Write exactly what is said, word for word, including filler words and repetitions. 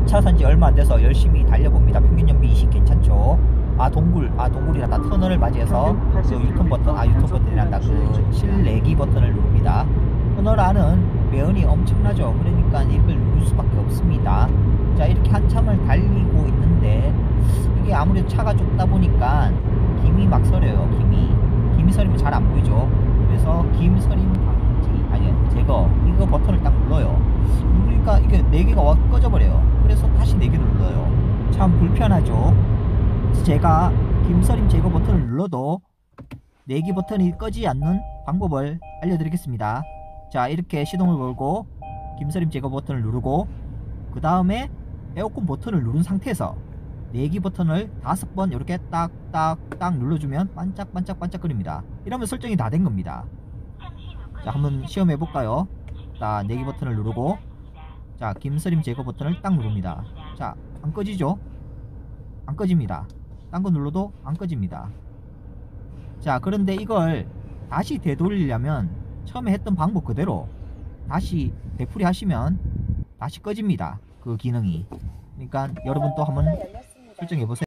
차 산지 얼마 안 돼서 열심히 달려봅니다. 평균 연비 이십 괜찮죠? 아 동굴 아 동굴이란다. 터널을 맞이해서 그 유턴 버튼 아 유턴 버튼이란다. 그 실내기 버튼을 누릅니다. 터널 안은 매연이 엄청나죠. 그러니까 이걸 누를 수밖에 없습니다. 자 이렇게 한참을 달리고 있는데 이게 아무래도 차가 좁다 보니까 김이 막 서려요. 김이 김이 서리면 잘 안 보이죠. 그래서 김 서림 방지 아니 제거 이거 버튼을 딱 눌러요. 누르니까 이게 네 개가 와 꺼져 버려요. 그래서 다시 네 개를 눌러요. 참 불편하죠. 제가 김서림 제거 버튼을 눌러도 네 개 버튼이 꺼지지 않는 방법을 알려드리겠습니다. 자 이렇게 시동을 걸고 김서림 제거 버튼을 누르고 그 다음에 에어컨 버튼을 누른 상태에서 내기 버튼을 다섯 번 이렇게 딱딱딱 눌러주면 반짝반짝반짝 거립니다. 이러면 설정이 다 된 겁니다. 자 한번 시험해 볼까요? 자 내기 버튼을 누르고 자 김서림 제거 버튼을 딱 누릅니다. 자 안 꺼지죠? 안 꺼집니다. 딴 거 눌러도 안 꺼집니다. 자 그런데 이걸 다시 되돌리려면 처음에 했던 방법 그대로 다시 되풀이 하시면 다시 꺼집니다. 그 기능이. 그러니까 여러분 또 한번 설정해 보세요.